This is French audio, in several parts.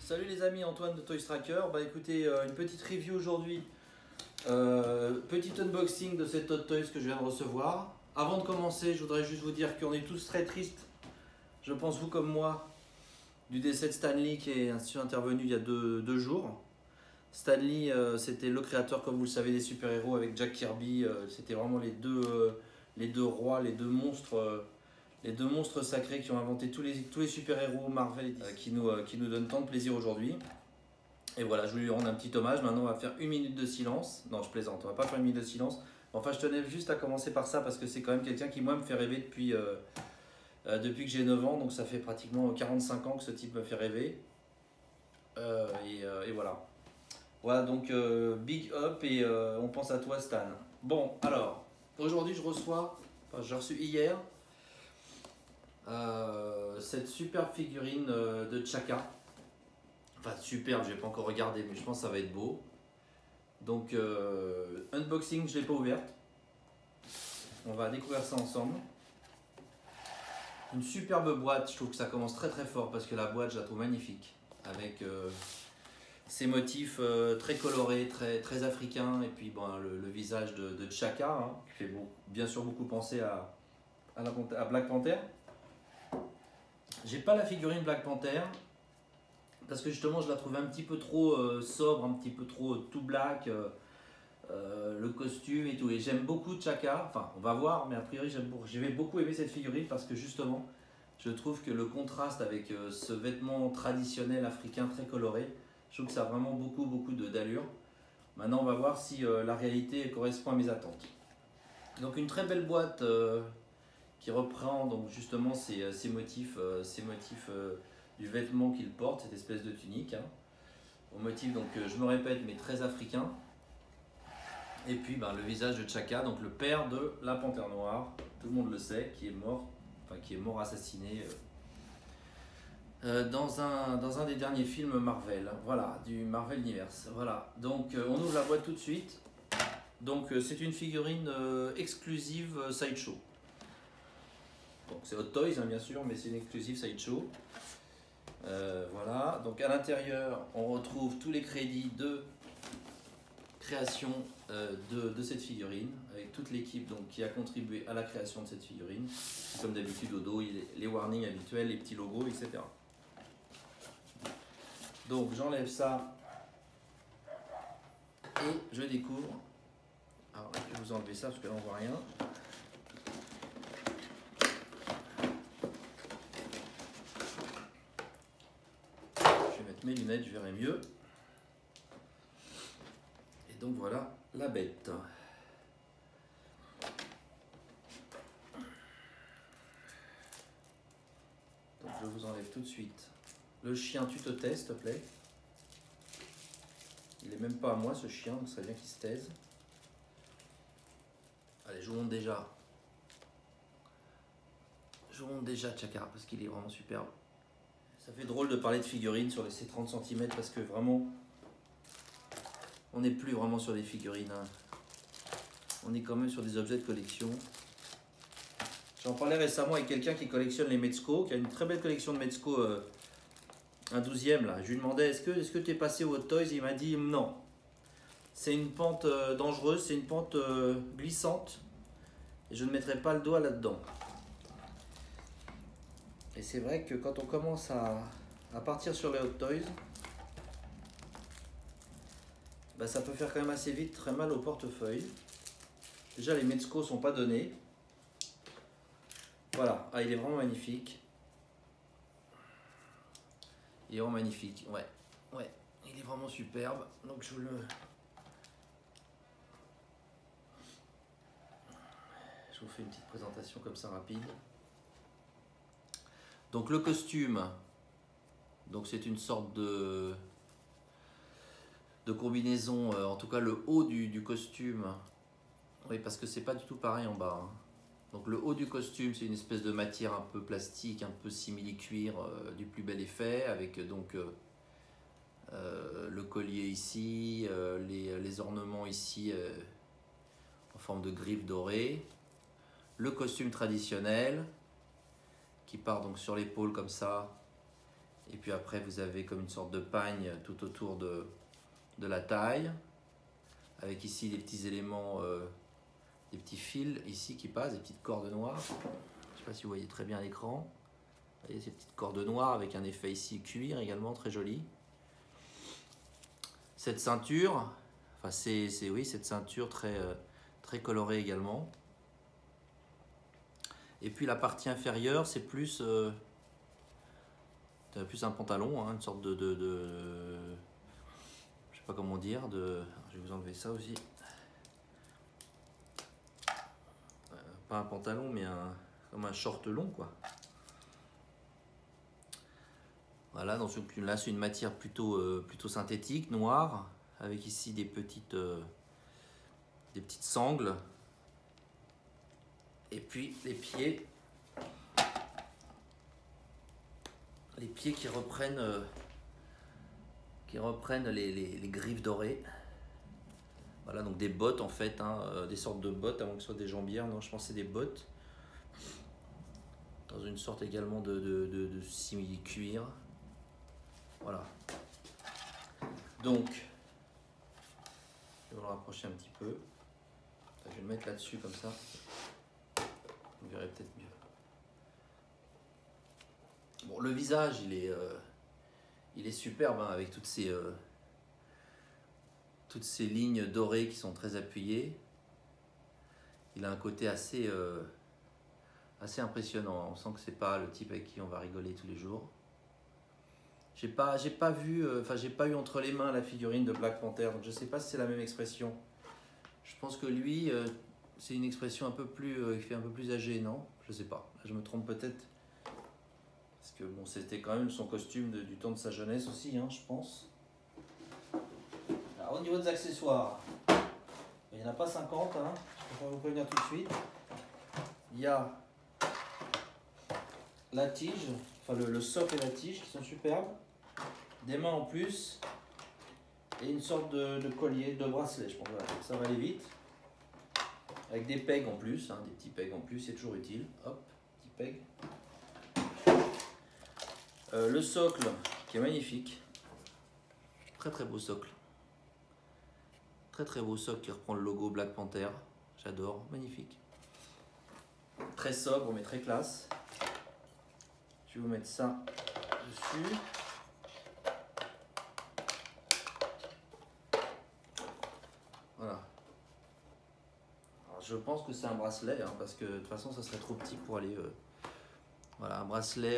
Salut les amis, Antoine de Toy Tracker. Bah écoutez, une petite review aujourd'hui, petit unboxing de cette Hot Toys que je viens de recevoir. Avant de commencer, je voudrais juste vous dire qu'on est tous très tristes, je pense vous comme moi, du décès de Stan Lee qui est intervenu il y a deux jours. Stan Lee, c'était le créateur, comme vous le savez, des super-héros avec Jack Kirby. C'était vraiment les deux rois, les deux monstres sacrés qui ont inventé tous les super-héros Marvel qui nous donnent tant de plaisir aujourd'hui. Et voilà, je voulais lui rendre un petit hommage. Maintenant, on va faire une minute de silence. Non, je plaisante, on va pas faire une minute de silence. Enfin, je tenais juste à commencer par ça parce que c'est quand même quelqu'un qui, moi, me fait rêver depuis que j'ai 9 ans. Donc, ça fait pratiquement 45 ans que ce type me fait rêver. Et voilà. Voilà, donc big up et on pense à toi, Stan. Bon, alors, aujourd'hui, j'ai reçu hier cette superbe figurine de Chaka. Enfin, superbe, je n'ai pas encore regardé, mais je pense que ça va être beau. Donc, unboxing, je ne l'ai pas ouverte. On va découvrir ça ensemble. Une superbe boîte, je trouve que ça commence très très fort parce que la boîte, je la trouve magnifique. Avec ces motifs très colorés, très africains. Et puis bon, le visage de Chaka, hein, qui fait bien sûr beaucoup penser à Black Panther. J'ai pas la figurine Black Panther parce que justement je la trouvais un petit peu trop sobre, un petit peu trop tout black, le costume et tout. Et j'aime beaucoup Chaka, enfin on va voir, mais a priori j'ai beaucoup aimé cette figurine parce que justement je trouve que le contraste avec ce vêtement traditionnel africain très coloré, je trouve que ça a vraiment beaucoup d'allure. Maintenant on va voir si la réalité correspond à mes attentes. Donc une très belle boîte qui reprend donc justement ces motifs du vêtement qu'il porte, cette espèce de tunique, hein, au motif, donc je me répète, mais très africain. Et puis le visage de Chaka, donc le père de la Panthère Noire, tout le monde le sait, qui est mort assassiné dans un des derniers films Marvel, voilà, du Marvel Universe. Voilà, donc on ouvre la boîte tout de suite. Donc c'est une figurine exclusive Sideshow. Donc c'est Hot Toys hein, bien sûr, mais c'est une exclusive Sideshow. Voilà, donc à l'intérieur on retrouve tous les crédits de création de cette figurine, avec toute l'équipe qui a contribué à la création de cette figurine. Comme d'habitude au dos, les warnings habituels, les petits logos, etc. Donc j'enlève ça et je découvre. Alors je vais vous enlever ça parce que là on voit rien. Je vais mettre mes lunettes, je verrai mieux. Et donc voilà la bête. Donc je vous enlève tout de suite. Le chien, tu te taises, s'il te plaît. Il est même pas à moi ce chien, donc ça serait bien qu'il se taise. Allez, je vous montre déjà. Je vous montre déjà Chaka parce qu'il est vraiment superbe. Ça fait drôle de parler de figurines sur ces 30 cm parce que vraiment, on n'est plus vraiment sur des figurines. Hein. On est quand même sur des objets de collection. J'en parlais récemment avec quelqu'un qui collectionne les Mezco, qui a une très belle collection de Mezco, un 12e là. Je lui demandais est-ce que tu es passé au Hot Toys? Il m'a dit non. C'est une pente dangereuse, c'est une pente glissante. Et je ne mettrai pas le doigt là-dedans. Et c'est vrai que quand on commence à partir sur les Hot Toys, ça peut faire quand même assez vite très mal au portefeuille. Déjà les Mezco sont pas donnés. Voilà, il est vraiment magnifique. Il est vraiment magnifique, ouais, il est vraiment superbe. Donc je vous fais une petite présentation comme ça rapide. Donc le costume, donc c'est une sorte de combinaison, en tout cas le haut du costume. Oui, parce que c'est pas du tout pareil en bas. Hein. Donc le haut du costume, c'est une espèce de matière un peu plastique, un peu simili-cuir, du plus bel effet, avec donc le collier ici, les ornements ici en forme de griffes dorées. Le costume traditionnel qui part donc sur l'épaule comme ça Et puis après, vous avez comme une sorte de pagne tout autour de la taille, avec ici des petits éléments, des petits fils ici qui passent, des petites cordes noires. Je ne sais pas si vous voyez très bien l'écran. Vous voyez ces petites cordes noires avec un effet ici cuir également très joli. Cette ceinture, enfin oui, cette ceinture très colorée également. Et puis la partie inférieure, c'est plus un pantalon, hein, une sorte de je sais pas comment dire, je vais vous enlever ça aussi. Pas un pantalon, mais comme un short long, quoi. Voilà, donc là c'est une matière plutôt synthétique, noire, avec ici des petites sangles. Et puis les pieds qui reprennent les griffes dorées. Voilà, donc des bottes en fait, hein, des sortes de bottes, avant que ce soit des jambières. Non, je pense que c'est des bottes. Dans une sorte également de simili-cuir. Voilà. Donc, je vais le rapprocher un petit peu. Je vais le mettre là-dessus comme ça. Vous verrez peut-être mieux. Bon, le visage, il est superbe, hein, avec toutes ces lignes dorées qui sont très appuyées. Il a un côté assez impressionnant. On sent que c'est pas le type avec qui on va rigoler tous les jours. J'ai pas eu entre les mains la figurine de Black Panther, donc je sais pas si c'est la même expression. Je pense que lui, c'est une expression un peu plus, qui fait un peu plus âgé, non? Je sais pas. Là, je me trompe peut-être. Parce que bon, c'était quand même son costume du temps de sa jeunesse aussi, hein, je pense. Alors, au niveau des accessoires, il n'y en a pas 50, hein, je préfère vous prévenir tout de suite. Il y a la tige, enfin le socle et la tige qui sont superbes. Des mains en plus. Et une sorte de collier, de bracelet, je pense. Voilà, ça va aller vite. Avec des pegs en plus, hein, des petits pegs en plus, c'est toujours utile. Hop, petit peg. Le socle qui est magnifique. Très très beau socle. Très très beau socle qui reprend le logo Black Panther. J'adore, magnifique. Très sobre mais très classe. Je vais vous mettre ça dessus. Voilà. Alors, je pense que c'est un bracelet, hein, parce que de toute façon ça serait trop petit pour aller... voilà, un bracelet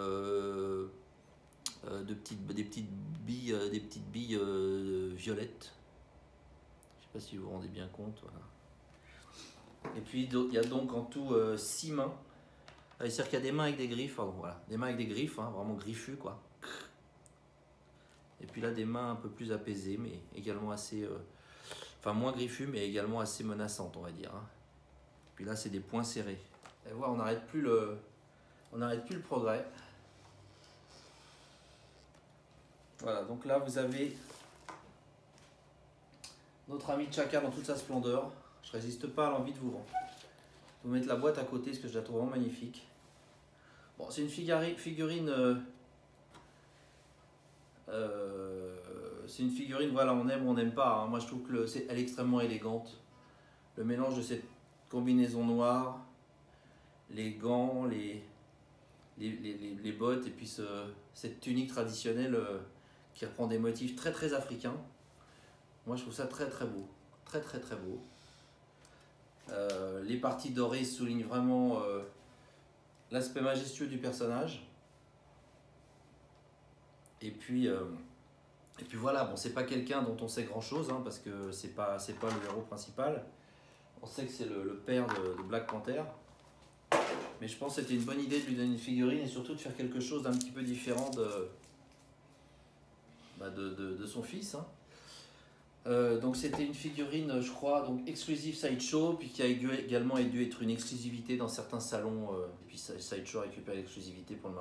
des petites billes violettes. Je sais pas si vous vous rendez bien compte. Voilà. Et puis il y a donc en tout 6 mains. C'est-à-dire qu'il y a des mains avec des griffes, pardon, voilà, des mains avec des griffes, hein, vraiment griffues, quoi. Et puis là des mains un peu plus apaisées, mais également assez, enfin moins griffues, mais également assez menaçantes, on va dire. Hein. Puis là c'est des poings serrés. Et voir, on n'arrête plus le progrès. Voilà, donc là vous avez notre ami Chaka dans toute sa splendeur. Je résiste pas à l'envie de vous mettre la boîte à côté parce que je la trouve vraiment magnifique. Bon, c'est une figurine. C'est une figurine, voilà, on aime ou on n'aime pas. Hein. Moi je trouve que elle est extrêmement élégante. Le mélange de cette combinaison noire, les gants, les bottes et puis cette tunique traditionnelle qui reprend des motifs très très africains. Moi je trouve ça très très beau. Très très très beau. Les parties dorées soulignent vraiment l'aspect majestueux du personnage. Et puis voilà, bon, c'est pas quelqu'un dont on sait grand chose, hein, parce que c'est pas le héros principal. On sait que c'est le père de Black Panther. Mais je pense que c'était une bonne idée de lui donner une figurine et surtout de faire quelque chose d'un petit peu différent de son fils. Hein. Donc c'était une figurine, je crois, donc exclusive Sideshow, puis qui a également dû être une exclusivité dans certains salons. Et puis Sideshow a récupéré l'exclusivité pour le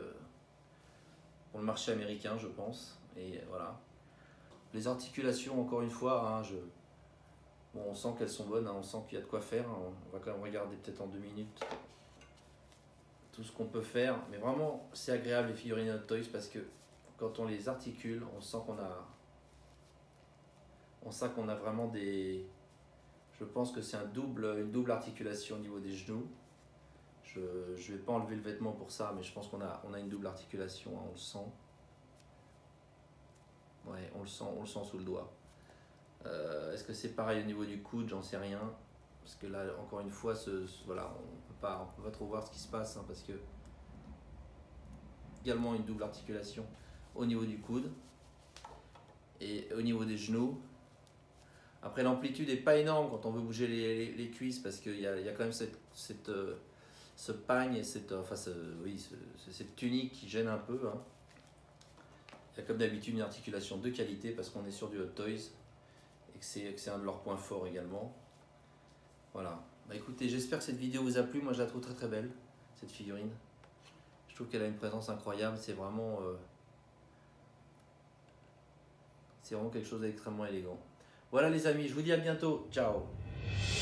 marché américain, je pense. Et voilà. Les articulations, encore une fois, hein, bon, on sent qu'elles sont bonnes, hein, on sent qu'il y a de quoi faire. Hein. On va quand même regarder peut-être en 2 minutes. tout ce qu'on peut faire. Mais vraiment, c'est agréable les figurines Hot Toys parce que quand on les articule, on sent qu'on a vraiment des... Je pense que c'est une double articulation au niveau des genoux. Je ne vais pas enlever le vêtement pour ça, mais je pense qu'on a une double articulation, hein, on le sent. Ouais, on le sent sous le doigt. Est-ce que c'est pareil au niveau du coude? J'en sais rien. Parce que là, encore une fois, voilà, on peut pas trop voir ce qui se passe, hein, parce que également une double articulation au niveau du coude et au niveau des genoux. Après, l'amplitude n'est pas énorme quand on veut bouger les cuisses, parce qu'il y a quand même ce pagne et cette tunique qui gêne un peu, hein. Il y a comme d'habitude une articulation de qualité parce qu'on est sur du Hot Toys et que c'est un de leurs points forts également. Voilà. Bah écoutez, j'espère que cette vidéo vous a plu. Moi, je la trouve très très belle, cette figurine. Je trouve qu'elle a une présence incroyable. C'est vraiment quelque chose d'extrêmement élégant. Voilà les amis, je vous dis à bientôt. Ciao.